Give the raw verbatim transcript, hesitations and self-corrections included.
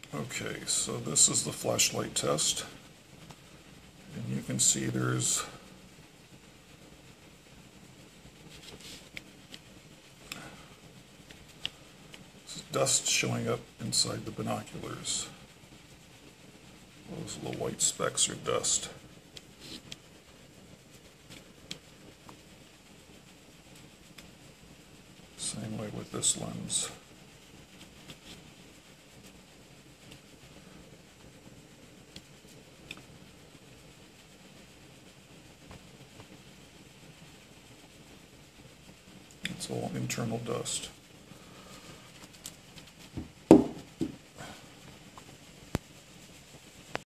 Okay, so this is the flashlight test, and you can see there's dust showing up inside the binoculars. Those little white specks are dust. Same way with this lens. It's all internal dust.